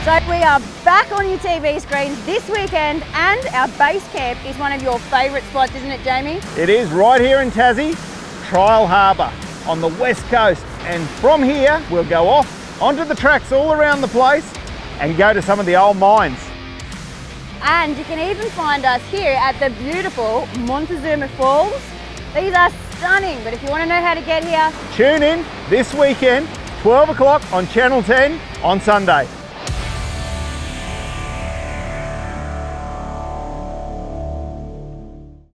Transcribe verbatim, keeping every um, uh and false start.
So we are back on your T V screens this weekend, and our base camp is one of your favourite spots, isn't it, Jamie? It is, right here in Tassie, Trial Harbour on the west coast. And from here, we'll go off onto the tracks all around the place and go to some of the old mines. And you can even find us here at the beautiful Montezuma Falls. These are stunning, but if you want to know how to get here, tune in this weekend, twelve o'clock on Channel ten on Sunday.